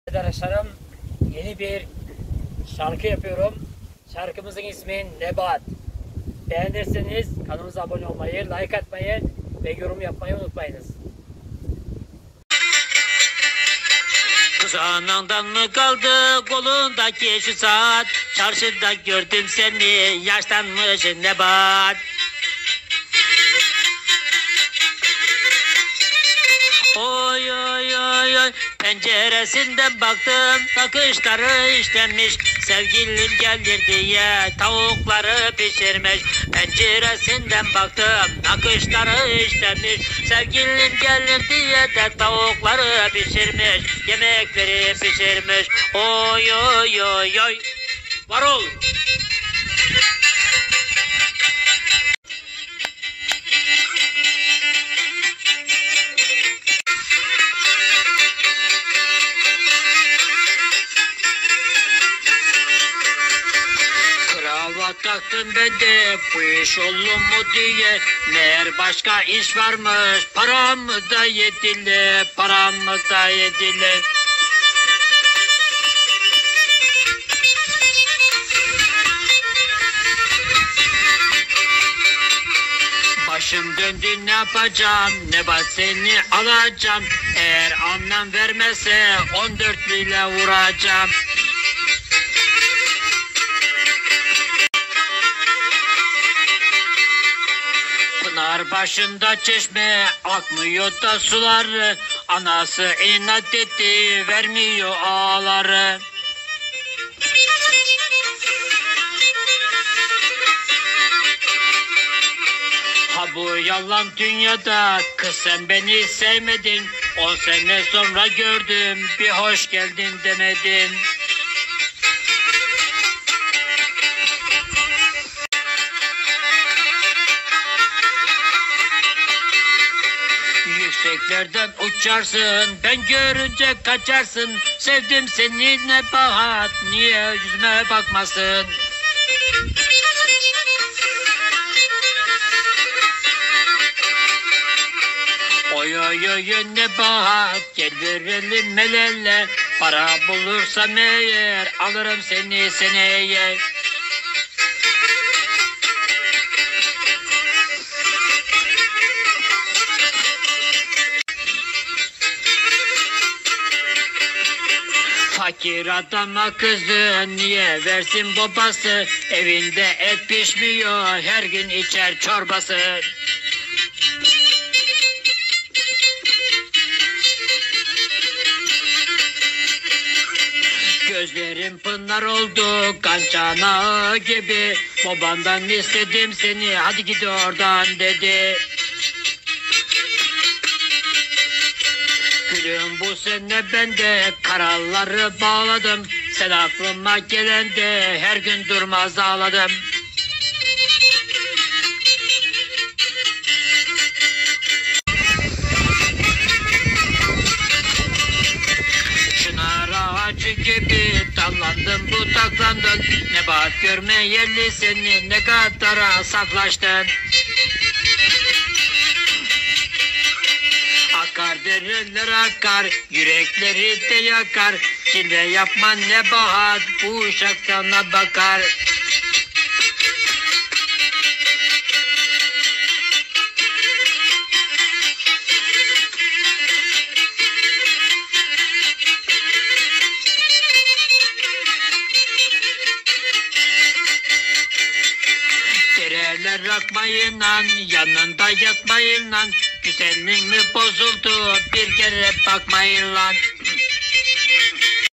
Arkadaşlarım, yeni bir şarkı yapıyorum. Şarkımızın ismi Nebat. Beğenirseniz kanalımıza abone olmayı, like atmayı ve yorum yapmayı unutmayınız. Kız anandan mı kaldı kolundaki şu saat? Çarşıda gördüm seni, yaşlanmış Nebat. Oy oy oy oy, penceresinden baktım, nakışları işlenmiş. Sevgilim gelir diye tavukları pişirmiş. Penceresinden baktım, nakışları işlenmiş. Sevgilim gelir diye de tavukları pişirmiş. Yemekleri pişirmiş. Oy oy oy oy, var ol. Kalktım ben de bu iş olur mu diye, meğer başka iş varmış. Paramı da yediler, paramı da yediler. Başım döndü, ne yapacağım? Nebat seni alacağım. Eğer anlam vermezse 14 bile vuracağım. Pınar başında çeşme, akmıyor da suları. Anası inat etti, vermiyor ağları. Ha bu yalan dünyada, kız sen beni sevmedin. 10 sene sonra gördüm, bir hoş geldin demedin. Yükseklerden uçarsın, ben görünce kaçarsın. Sevdim seni Nebat, niye yüzüme bakmasın? Oy oy oy Nebat, gel verelim el ele. Para bulursam eğer, alırım seni seneye. Fakir adama kızı niye versin babası? Evinde et pişmiyor, her gün içer çorbası. Gözlerim pınar oldu, kan çanağı gibi. Babandan istedim seni, hadi git oradan dedi. Gülüm bu sene ben de karalları bağladım. Sen aklıma gelende her gün durmaz ağladım. Çınar ağacı gibi dallandım budaklandın. Nebat görme yerli seni, ne kadar saflaştın. Akar dereler akar, yürekleri de yakar. Çile yapma Nebat, bu uşak sana bakar. Dereler akmayın lan, yanında yatmayın lan. Güzelliğin mi bozuldu, bir kere bakmayın lan.